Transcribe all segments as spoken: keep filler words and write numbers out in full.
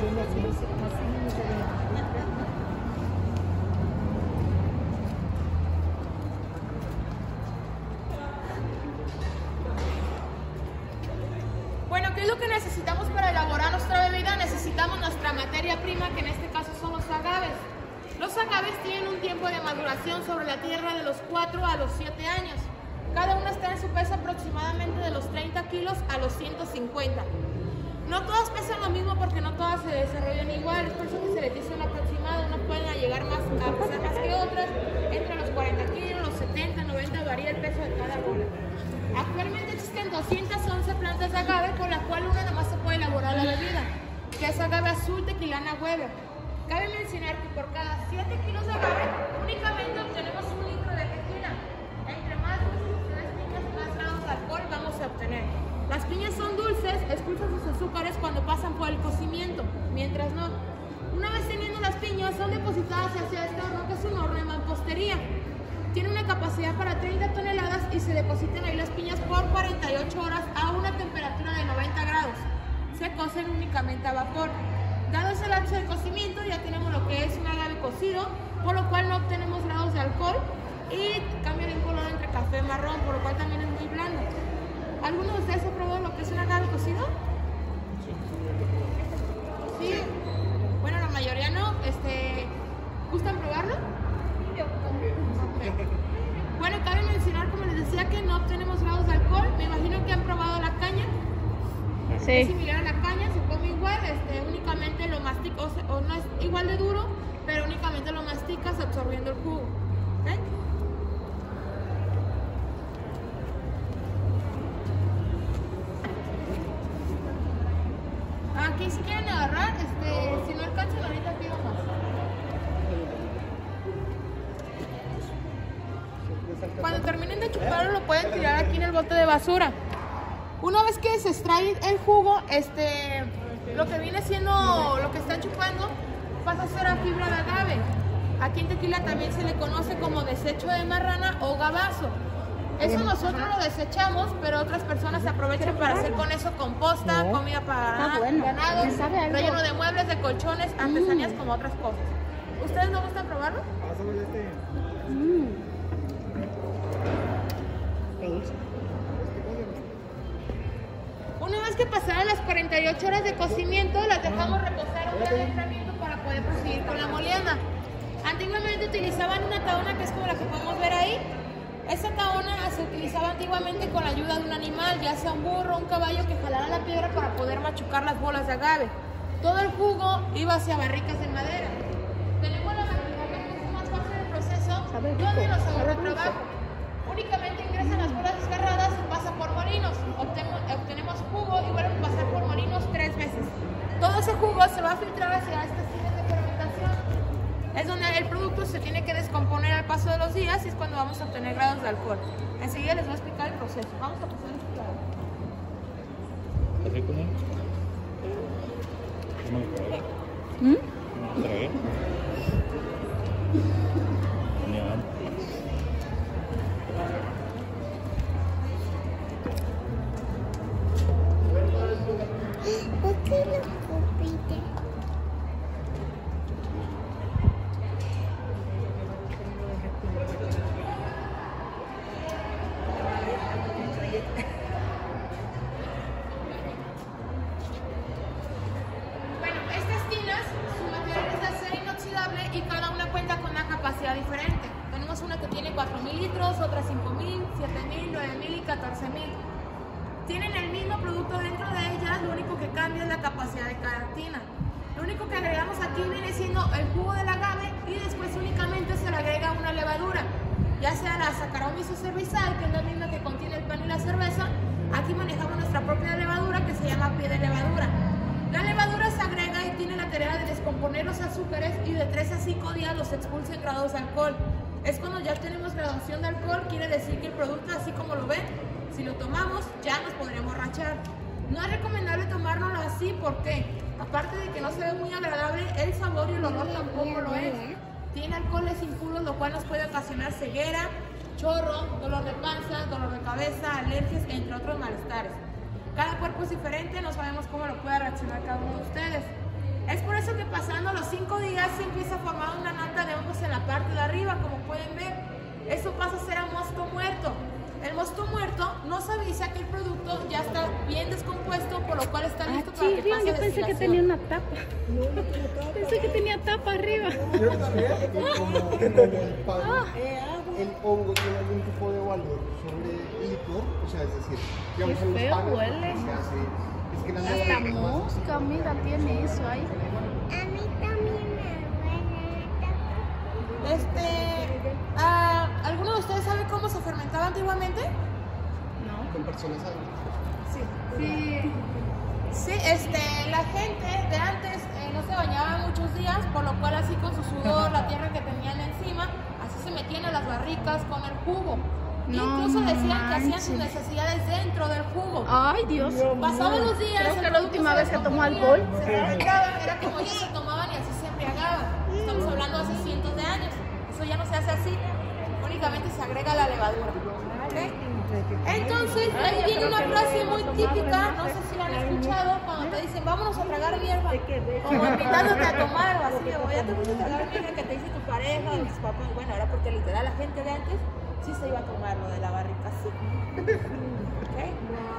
Bueno, ¿qué es lo que necesitamos para elaborar nuestra bebida? Necesitamos nuestra materia prima, que en este caso son los agaves. Los agaves tienen un tiempo de maduración sobre la tierra de los cuatro a los siete años. Cada uno está en su peso aproximadamente de los treinta kilos a los ciento cincuenta. No todas pesan lo mismo porque no todas se desarrollan igual, es por eso que se les dice un aproximado. Unas pueden llegar más a pesar más que otras, entre los cuarenta kilos, los setenta, noventa, varía el peso de cada bola. Actualmente existen doscientas once plantas de agave, con la cual una nomás se puede elaborar la bebida, que es agave azul tequilana Weber. Cabe mencionar que por cada siete kilos de agave únicamente obtenemos un litro de tequila. Entre más dulces ustedes piñas, más grados de alcohol vamos a obtener. Las piñas son dulces, expulsan sus azúcares cuando pasan por el cocimiento, mientras no. Una vez teniendo las piñas, son depositadas hacia este horno, que es un horno de mampostería. Tiene una capacidad para treinta toneladas y se depositan ahí las piñas por cuarenta y ocho horas a una temperatura de noventa grados. Se cocen únicamente a vapor. Dado ese lapso de cocimiento, ya tenemos lo que es un agave cocido, por lo cual no obtenemos grados de alcohol y cambian en color entre café y marrón, por lo cual también es muy blando. ¿Alguno de ustedes ha probado lo que es un agave cocido? Sí. Bueno, la mayoría no. Este, ¿gustan probarlo? Okay. Bueno, cabe mencionar, como les decía, que no obtenemos grados de alcohol. Me imagino que han probado la caña. Sí. Es similar a la caña, se come igual, este, únicamente lo masticas, o, o no es igual de duro, pero únicamente lo masticas absorbiendo el jugo. ¿Okay? Aquí si quieren agarrar, este, si no alcanzan ahorita pido más. Cuando terminen de chuparlo lo pueden tirar aquí en el bote de basura. Una vez que se extrae el jugo, este, lo que viene siendo, lo que están chupando, pasa a ser a fibra de agave. Aquí en Tequila también se le conoce como desecho de marrana o gabazo. Eso nosotros lo desechamos, pero otras personas se aprovechan para hacer con eso composta, comida para ganado, relleno de muebles, de colchones, artesanías, mm. como otras cosas. ¿Ustedes no gustan probarlo? Mm. Una vez que pasaron las cuarenta y ocho horas de cocimiento, las dejamos reposar un día de enfriamiento para poder proseguir con la molienda. Antiguamente utilizaban una taona, que es como la que podemos ver ahí. Esta taona se utilizaba antiguamente con la ayuda de un animal, ya sea un burro o un caballo, que jalara la piedra para poder machucar las bolas de agave. Todo el jugo iba hacia barricas de madera. Tenemos la maquinaria, que es más fácil el proceso, donde nos ahorra trabajo. Únicamente ingresan las bolas desgarradas y pasa por molinos. Obtenemos, obtenemos jugo y vuelven a pasar por molinos tres veces. Todo ese jugo se va a filtrar hacia estas tiendas de fermentación. Es donde el producto se tiene que descomponer al paso de los días y es cuando vamos a obtener grados de alcohol. Enseguida les voy a explicar el proceso. Vamos a pasar a explicar. ¿Así con él? ¿Mm? ¿Otra vez? ¿Por qué lo compite? Bueno, estas tinas, su material es de acero inoxidable y cada una cuenta con una capacidad diferente. Tenemos una que tiene cuatro mil litros, otra cinco mil, siete mil, nueve mil y catorce mil. Tienen el mismo producto dentro de ellas, lo único que cambia es la capacidad de cada tina. Lo único que agregamos aquí viene siendo el jugo del agave y después únicamente se le agrega una levadura, ya sea la Saccharomyces cerevisiae, que es la misma que contiene el pan y la cerveza. Aquí manejamos nuestra propia levadura, que se llama pie de levadura. La levadura se agrega y tiene la tarea de descomponer los azúcares y de tres a cinco días los expulsa en grados de alcohol. Es cuando ya tenemos graduación de alcohol, quiere decir que el producto, así como lo ven, si lo tomamos ya nos podríamos rachar. No es recomendable tomárnoslo así porque, aparte de que no se ve muy agradable, el sabor y el olor tampoco lo es. Tiene alcoholes impuros, lo cual nos puede ocasionar ceguera, chorro, dolor de panza, dolor de cabeza, alergias, entre otros malestares. Cada cuerpo es diferente, no sabemos cómo lo puede reaccionar cada uno de ustedes. Es pasando los cinco días se empieza a formar una nata de hongos en la parte de arriba, como pueden ver. Eso pasa a ser a mosto muerto. El mosto muerto nos avisa que el producto ya está bien descompuesto, por lo cual está listo Ah, para que chirrión, pase yo pensé que destilación. tenía una tapa. Pensé que tenía tapa arriba. Yo sabía que como, como el pan, el hongo tiene algún tipo de valor sobre el licor, o sea, es decir, digamos Qué en los feo panes, huele. se hace, es que la Hasta leche es más mosca, mira, tiene eso ahí. A mí también me huele la tapa. Este, ah, ¿alguno de ustedes sabe cómo se fermentaba antiguamente? No. con personas adultas. Sí. Sí. Sí, este, la gente de antes eh, no se bañaba muchos días, por lo cual así con su sudor, la tierra que tenían encima, así se metían a las barricas con el jugo. No Incluso decían que hacían sus manches. necesidades dentro del jugo. Ay, Dios. Pasaban los días. Creo que el la producto última se vez que tomó descomponía, alcohol. se fermentaba, era como ellos se tomaban y así se embriagaban. Estamos hablando hace cientos de años. Eso ya no se hace así, únicamente se agrega la levadura. ¿Okay? Entonces, ahí viene una frase muy típica, no sé si la han escuchado, cuando te dicen, vámonos a tragar mierda, como invitándote a tomar o así, o ya te fuiste a tragar mierda que te dice tu pareja o tus papás. Bueno, era porque literal la gente de antes sí se iba a tomar lo de la barrica, sí. ¿Okay?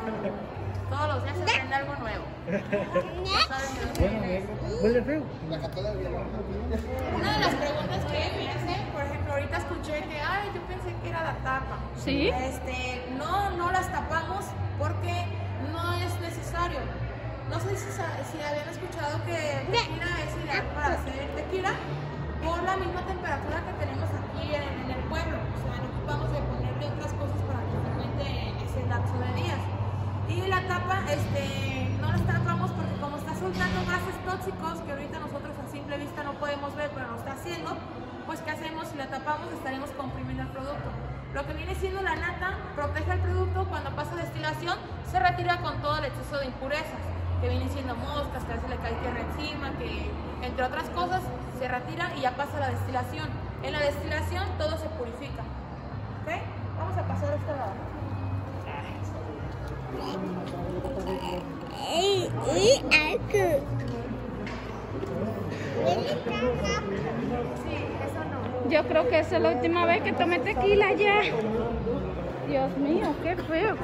Todos los días se aprende algo nuevo. Ya saben de dónde viene eso. Huele feo. La católica viene. Una de las preguntas que me hacen, por ejemplo, ahorita escuché que, ay, yo pensé que era la tapa. ¿Sí? Este, no, no las tapamos porque no es necesario. No sé si, sa- si habían escuchado que el tequila es ideal para hacer tequila por la misma temperatura que tenemos aquí en, en el pueblo. O sea, no ocupamos de ponerle otras cosas para que fermente en ese lapso de días. Y la tapa, este, no la tapamos porque como está soltando gases tóxicos que ahorita nosotros a simple vista no podemos ver, pero lo está haciendo, pues ¿qué hacemos? Si la tapamos estaremos comprimiendo el producto. Lo que viene siendo la nata protege el producto, cuando pasa destilación se retira con todo el exceso de impurezas, que vienen siendo moscas, que a veces le cae tierra encima, que entre otras cosas se retira y ya pasa la destilación. En la destilación todo se purifica. ¿Ok? Vamos a pasar a este lado. Y, y algo. ¿Huele caca? Yo creo que esa es la última vez que tomé tequila ya. Dios mío, qué feo.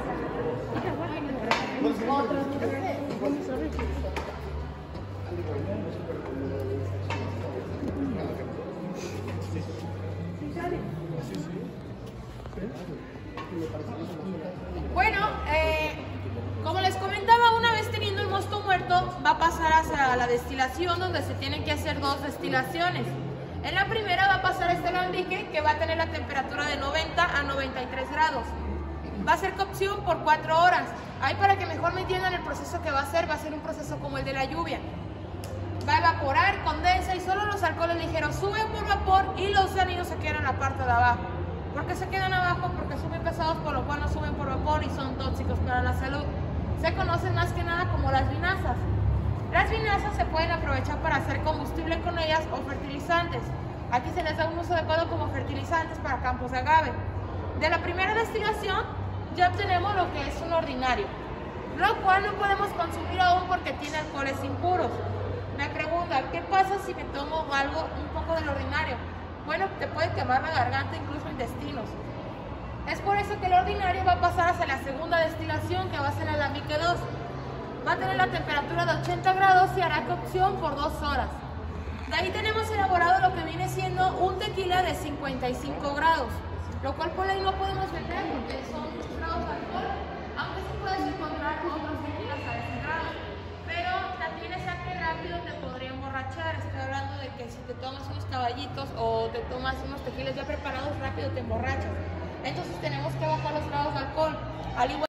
Bueno, eh, como les comentaba, una vez teniendo el mosto muerto, va a pasar hacia la destilación, donde se tienen que hacer dos destilaciones. En la primera va a pasar este alambique, que va a tener la temperatura de noventa a noventa y tres grados. Va a ser cocción por cuatro horas. Ahí, para que mejor me entiendan el proceso que va a ser, va a ser un proceso como el de la lluvia. Va a evaporar, condensa y solo los alcoholes ligeros suben por vapor y los anillos se quedan en la parte de abajo. ¿Por qué se quedan abajo? Porque son muy pesados, por lo cual no suben por vapor y son tóxicos para la salud. Se conocen más que nada como las vinazas. Las vinazas se pueden aprovechar para hacer combustible con ellas o fertilizantes. Aquí se les da un uso adecuado como fertilizantes para campos de agave. De la primera destilación ya obtenemos lo que es un ordinario, lo cual no podemos consumir aún porque tiene alcoholes impuros. Me pregunta, ¿qué pasa si me tomo algo, un poco del ordinario? Bueno, te puede quemar la garganta, incluso intestinos. Es por eso que el ordinario va a pasar hacia la segunda destilación, que va a ser el alambique dos. Va a tener la temperatura de ochenta grados y hará cocción por dos horas. De ahí tenemos elaborado lo que viene siendo un tequila de cincuenta y cinco grados, lo cual por ahí no podemos vender porque son grados de alcohol, aunque sí puedes encontrar otros tequilas a ese grado. Pero la tienes sangre rápido, te podría emborrachar. Estoy hablando de que si te tomas unos caballitos o te tomas unos tequilas ya preparados rápido te emborrachas. Entonces tenemos que bajar los grados de alcohol. Al igual